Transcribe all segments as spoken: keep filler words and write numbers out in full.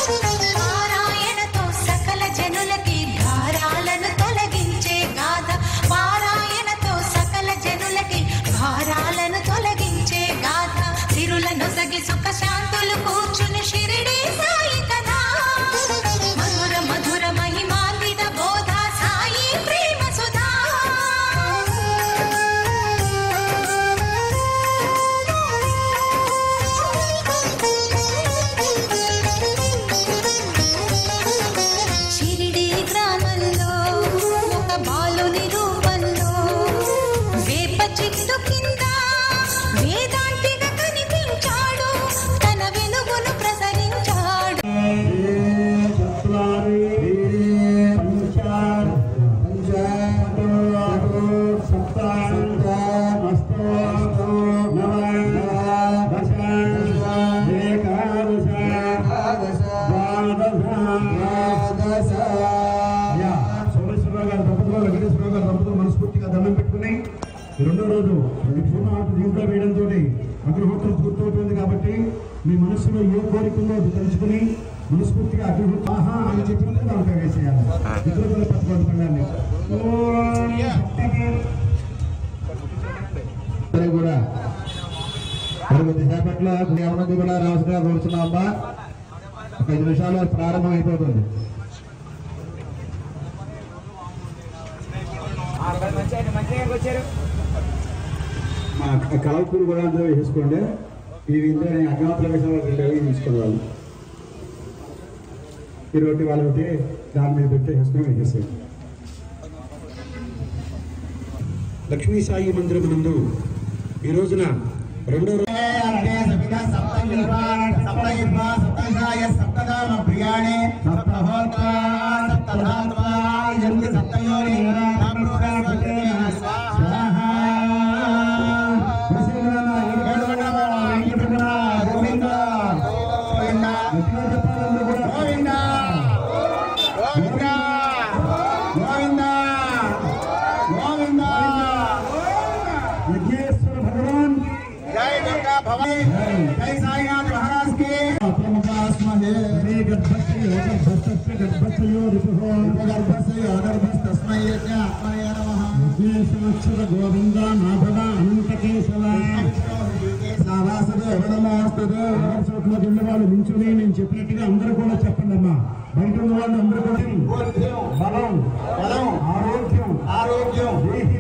పారాయణతో సకల జనులకి భారాలను తొలగించే గాథ పారాయణతో సకల జనులకి భారాలను తొలగించే గాథ సిరులను సగి సుఖ శాంతులు కూర్చుని షిరిడి సాయి కదా మధుర మధుర మహిమాన్విత బోధ సాయి ప్రేమ సుధా షిరిడి గ్రామంలో ఒక బాలుని రూపంలో వేప చెట్టు కింద వేదాంతిగా కనిపించాడు తన వెలుగును ప్రసరించాడు మనస్ఫూర్తిగా దండం పెట్టుకుని రెండో రోజు దీంట్లో వేయడంతో అగ్నిహోత్రం పూర్తవుతుంది కాబట్టి మీ మనస్సులో ఏ కోరికల్లో తెలుసుకుని మనస్ఫూర్తిగా అగ్నిహోత్రం ఆహా అని చెప్పినది దాంట్లో వేసేయాలి ఇతరుల పట్టుకోండి కూడా మరి కొద్దిసేపట్లో ఎవరి కూడా రావాల్సిందిగా కోరుతున్నాం అమ్మా ఒక ఐదు నిమిషాలు ప్రారంభం అయిపోతుంది మా కలవకూరు కూడా అందరూ వేసుకోండి ఈ విధంగా అజ్ఞాత ప్రవేశంలో రెండు తీసుకోవాలి ఈ రోటి వాళ్ళకి దాని మీద పెట్టి వేసుకొని వేసేది లక్ష్మీ సాయి మందిరం నందు ఈ రోజున రెండో जय साईनाथ महाराज के गोविंद माधव अनंत केशव వాళ్ళు నించుని నేను చెప్పినట్టుగా అందరూ కూడా చెప్పండి అమ్మా బయట ఉన్న వాళ్ళు అందరూ కూడా బలం బలం ఆరోగ్యం ఆరోగ్యం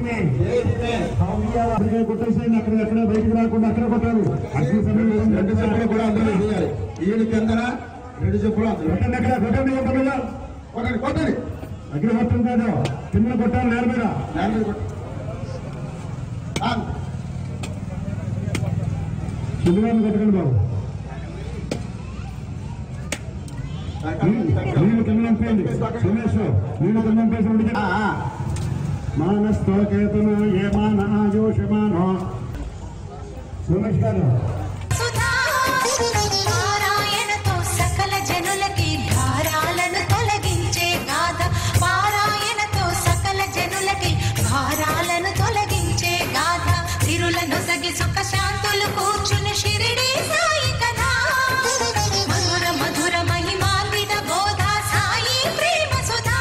కొట్టేసేయండి అక్కడ ఎక్కడ బయటకు రాకుండా అక్కడ కొట్టాలి అగ్ని సమయం రెండు చెప్పులు కూడా అందరూ చేయాలి ఏడు కిందన రెండు చెప్పులు కొట్టండి అక్కడ కొట్టండి కొట్టండి కొట్టండి అగ్నిహోత్రం కాదు కింద కొట్టాలి నేల మీద నేల మీద కింద కొట్టకండి బాబు నీళ్ళు కింద పంపేయండి సుమేష్ నీళ్ళు కింద పంపేసి మానస్తో కేతును ఏ మాన ఆయోషమానో సుమేష్ గారు పారాయణతో సకల జనులకి భారాలను తొలగించే గాథ పారాయణతో సకల జనులకి భారాలను తొలగించే గాథ సిరులను సగి సుఖ శాంతులు కూర్చుని షిరిడి సాయి కదా మధుర మధుర మహిమాన్విత బోధ సాయి ప్రేమ సుధా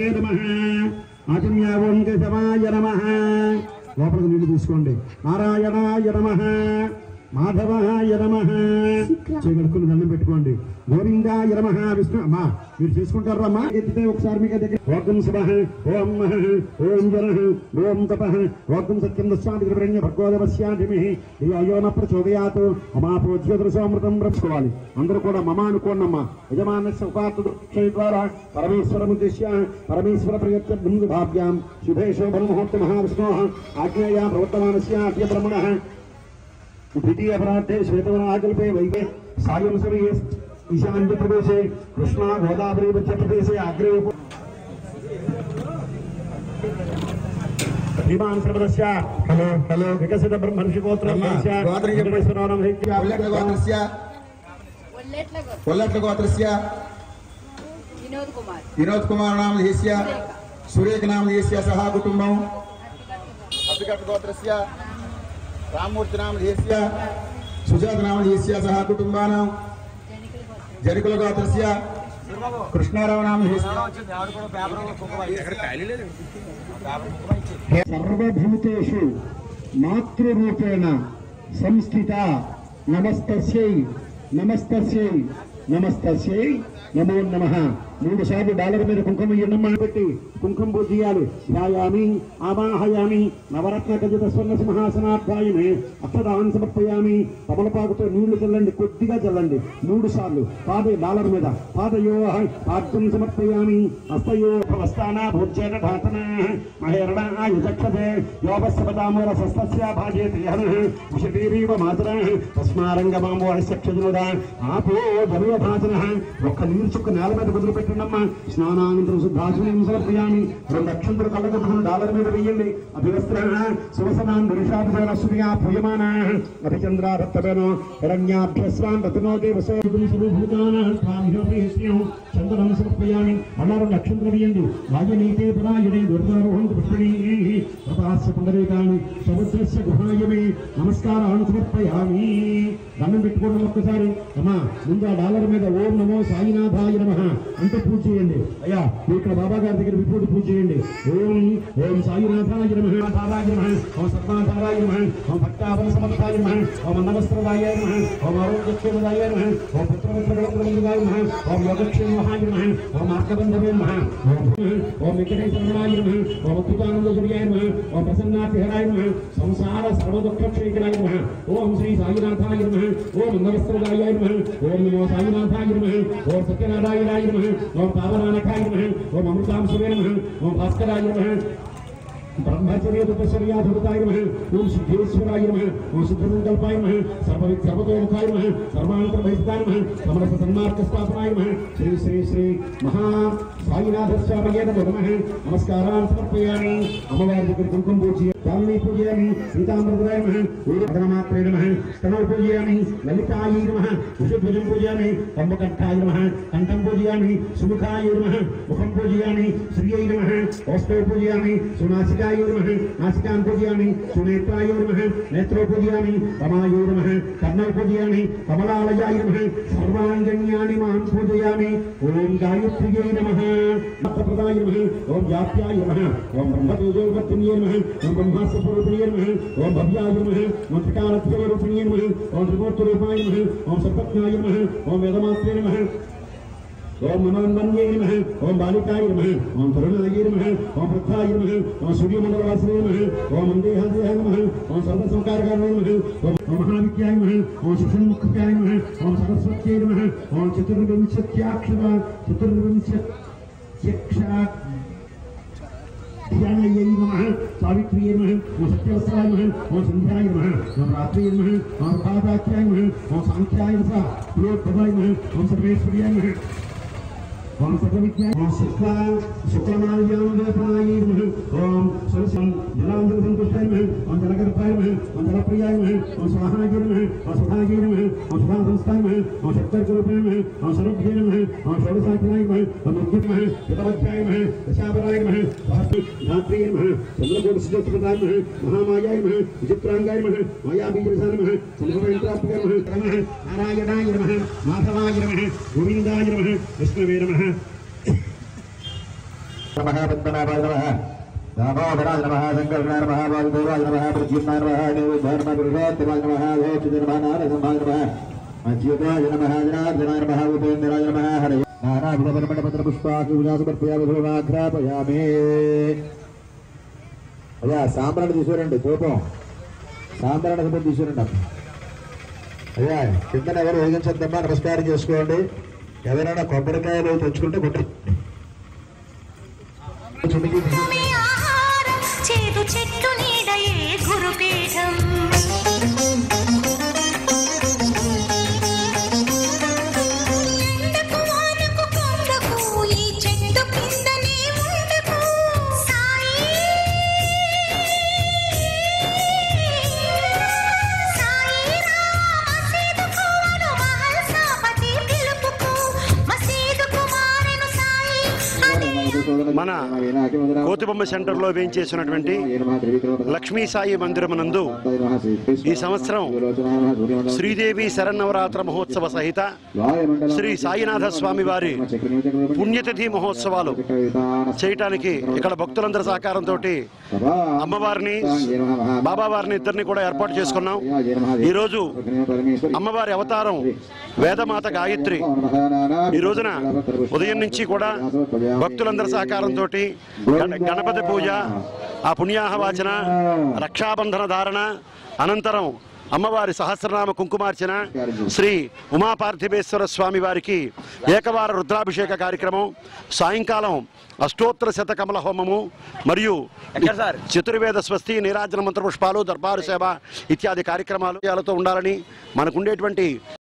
పతయే నమః ఆచమ్య ఓం కేశవాయ నమః లోపలికి నీళ్లు తీసుకోండి నారాయణాయ నమః మాధవాయ నమః చేయగలుగుకుని దండం పెట్టుకోండి గోవిందాయ నమః విష్ణు అమ్మా మీరు చేసుకుంటారా అమ్మా ఎత్తితే ఒకసారి మీకు దగ్గర ఓం శివః ఓం మహః ఓం జనః ఓం తపః ఓం సత్యం దస్వామి బ్రహ్మణ్య భర్గోదవస్యాధిమిహి అయోన ప్రచోదయాత్ అమాపోజ్యోదృశోమృతం బ్రహ్మకోవాలి అందరూ కూడా మమ అనుకోండమ్మా యజమానస్య ఉపాత్త ద్వారా పరమేశ్వరముద్దిశ్య పరమేశ్వర ప్రయత్నం భావ్యాం శుభే శోభన ముహూర్త మహావిష్ణోః ఆజ్ఞేయ ప్రవర్తమానస్య అద్య బ్రహ్మణః द्वितीय अपराधे श्वेतवनाकल्पे वैगे सायं समये ईशान्य प्रदेशे कृष्णा गोदावरी मध्य प्रदेशे अग्रे श्रीमान सर्वस्य हेलो हेलो विकसित ब्रह्मर्षि गोत्रस्य गोत्रेश्वराणां हित्या गोत्रस्य कोल्लट्ल गोत्रस्य विनोद कुमार विनोद कुमार नाम देस्य सुरेख नाम देस्य सह कुटुंबं अपिकट गोत्रस्य राममूर्ति नाम देस्य सुजात नाम देस्य सह कुटुंबानां जरिकुल गोत्रस्य कृष्णाराव नाम देस्य सर्वभूतेषु मातृरूपेण संस्थिता नमस्तस्यै नमस्तस्यै नमस्तस्यै नमो नमः మూడు సార్లు డాలర్ మీద కుంకుమ ఎన్నమ్మ పెట్టి కుంకుమ పూజ చేయాలి ధ్యాయామి ఆవాహయామి నవరత్న ఖచ్చిత స్వర్ణ సింహాసనాధ్యాయమే అక్షదాన్ సమర్పయామి తమలపాకుతో నీళ్లు చల్లండి కొద్దిగా చల్లండి మూడు సార్లు పాద డాలర్ మీద పాదయో పాద్యం సమర్పయామి హస్తయో వస్తానా భోజ్యేన ధాతన మహేరణ యుజక్షతే యోగస్సపదామూల సస్తస్య భాజేతి హనః ఉషతీరీవ మాతర తస్మారంగమామో హస్యక్షజనుదా ఆపో ధనుయ భాజనః ఒక్క నీరు చుక్క నేల మీద వదిలిపెట్టి స్నానానంతరం శుద్ధాశనం సమర్పయామి రెండు అక్షంతలు కళ్ళగొట్టుకుని డాలర్ మీద వెయ్యండి అభివస్త్ర శివసనాన్ దృషాభిషేణ భూయమాన అభిచంద్రారత్తమేనో హిరణ్యాభ్యస్వాన్ రతనో దేవసోభూతాన చందనం సమర్పయామి అలా రెండు అక్షంతలు వెయ్యండి వాయునీతే పరాయణే దుర్గారోహంతు పుష్పిణీ ప్రతాస్య పుండరీకాని సముద్రస్య గుహాయమే నమస్కారాన్ని సమర్పయామి దండం పెట్టుకోవడం ఒక్కసారి అమ్మా ముందు ఆ డాలర్ మీద ఓం నమో సాయినాథాయ నమః అంటే పూజ చేయండి అయ్యా ఇక్కడ బాబా గారి దగ్గర విభూతి పూజ చేయండి ఓం ఓం సాయినాథాయ నమః నాథాయ నమః ఓం సర్వాధారాయ నమః ఓం భక్తావన సమర్థాయ నమః ఓం అన్నవస్త్రదాయ నమః ఓం ఆరోగ్యక్షేమదాయ నమః ఓం పుత్రవస్త్రదాయ నమః ఓం యోగక్షేమాయ నమః ఓం మార్గబంధవే నమః ఓం వెంకటేశ్వరాయ నమః ఓం అద్భుతానందపుర్యాయ నమః ఓం ప్రసన్నాతిహరాయ నమః సంసార సర్వదుఃఖక్షేకరాయ నమః ఓం శ్రీ సాయినాథాయ నమః ఓం అన్నవస్త్రదాయ నమః ఓం నమో సాయినాథాయ నమః ఓం సత్యనారాయణాయ నమః ఓం పావనానకాయ నమః ఓం అమృతాంశవే నమః ఓం భాస్కరాయ నమః ब्रह्मचर्य तपस्वर्याधुताय नमः ओम सिद्धेश्वराय नमः ओम सिद्धमंगल्पाय नमः सर्वविद सर्वतोमुखाय नमः सर्वान्तर्बहिष्ठाय नमः समरस सन्मार्गस्थापनाय नमः श्री श्री श्री महा साईनाथ स्वामिये नमः नमस्कारान् समर्पयामि अमवार దగ్గర కుంకుమ పూజ చాలని పూజయామి సీతామృతాయ నమః ఓం నమః స్తనో పూజయామి లలితాయ నమః ఉషధ్వజం పూజయామి కంబకంఠాయ నమః కంఠం పూజయామి సుముఖాయ నమః ముఖం పూజయామి శ్రీయై నమః ఓస్తౌ పూజయామి సునాసికాయ నమః నాసికాం పూజయామి సునేత్రాయ నమః నేత్రో పూజయామి రమాయ నమః కర్ణౌ పూజయామి కమలాలయాయ నమః సర్వాంగణ్యాని మాం పూజయామి ఓం గాయత్ర్యై నమః ప్రదాయ నమః ఓం వ్యాప్యాయ నమః ఓం బ్రహ్మతేజోవర్తిన్యై నమః ఓం బ్రహ్మాస్వరూపిణ్యై నమః ఓం భవ్యాయ నమః ఓం త్రికాలత్రివరూపిణ్యై నమః ఓం త్రిమూర్తిరూపాయ నమః ఓం సర్వజ్ఞాయ నమః ఓం వేదమాత్రే నమః ओम मनोन्मन्ये नमः ओम बालिकाय नमः ओम तरुणाय नमः ओम वृद्धाय नमः ओम सूर्यमंडलवासिने नमः ओम मंदेहाय नमः ओम सर्वसंकारकाय नमः ओम महाविद्याय नमः ओम शिशुमुख्याय नमः ओम सरस्वत्यै नमः ओम चतुर्विंशत्याक्षर चतुर्विंशत्यक्षा ध्यानायै नमः सावित्र्यै नमः ओम सत्यवस्त्राय नमः ओम संध्याय नमः ओम रात्र्यै नमः ओम पादाख्याय नमः ओम सांख्याय नमः प्रियोत्तमाय नमः ओम सर्वेश्वर्याय नमः ओम सर्वविद्या ओम शुक्ला शुक्लमाल्यां वेपनाय नमः ओम सरसं जलांजल संतुष्टाय नमः ओम जलगर्भाय नमः ओम जलप्रियाय नमः ओम स्वाहाय नमः ओम सुधाय नमः ओम सुधा संस्थाय नमः ओम शक्तिरूपाय नमः ओम सर्वभ्ये नमः ओम सर्वसाक्षिणाय नमः ओम मुख्य नमः पितरभ्याय नमः दशावराय नमः धात्रे नमः चंद्रकोटसिद्धप्रदाय नमः महामायाय नमः विचित्रांगाय नमः मायाबीजरसाय नमः संभवेन्द्राप्याय नमः नारायणाय नमः माधवाय नमः गोविंदाय नमः विष्णवे नमः नमः पद्मनाभाय नमः दामोदराय नमः शंकराय नमः वासुदेवाय नमः प्रद्युम्नाय नमः देवधर्म पुरुषोत्तमाय नमः लोचनाय नमः नारदमाय नमः अच्युताय नमः जनार्दनाय नमः उपेन्द्राय नमः हरे नारायणपद्मपत्र पुष्पाणि विलासमर्पयामि धूमाघ्रापयामि అయ్యా సాంబ్రాన్ని తీసుకురండి కోపం సాంబ్రాన్ని కూడా తీసుకురండి అయ్యా కింద ఎవరు వేగించద్దమ్మా నమస్కారం చేసుకోండి ఎవరైనా కొబ్బరికాయలు తెచ్చుకుంటే కొట్టు చేదు చెట్టు నీడయే గురుపీఠం మన కోతిబొమ్మ సెంటర్లో వేయించేసినటువంటి లక్ష్మీ సాయి మందిరమునందు ఈ సంవత్సరం శ్రీదేవి శరన్నవరాత్ర మహోత్సవ సహిత శ్రీ సాయినాథ స్వామి వారి పుణ్యతిథి మహోత్సవాలు చేయటానికి ఇక్కడ భక్తులందరి సహకారంతో అమ్మవారిని బాబావారిని ఇద్దరిని కూడా ఏర్పాటు చేసుకున్నాం. ఈరోజు అమ్మవారి అవతారం వేదమాత గాయత్రి. ఈ రోజున ఉదయం నుంచి కూడా భక్తులందరి సహకారంతో గణపతి పూజ, ఆ పుణ్యాహవాచన, రక్షాబంధన ధారణ, అనంతరం అమ్మవారి సహస్రనామ కుంకుమార్చన, శ్రీ ఉమాపార్థివేశ్వర స్వామి వారికి ఏకవార రుద్రాభిషేక కార్యక్రమం, సాయంకాలం అష్టోత్తర శత కమల హోమము మరియు చతుర్వేద స్వస్తి నీరాజన మంత్ర పుష్పాలు దర్బారు సేవ ఇత్యాది కార్యక్రమాలు ఉండాలని మనకుండేటువంటి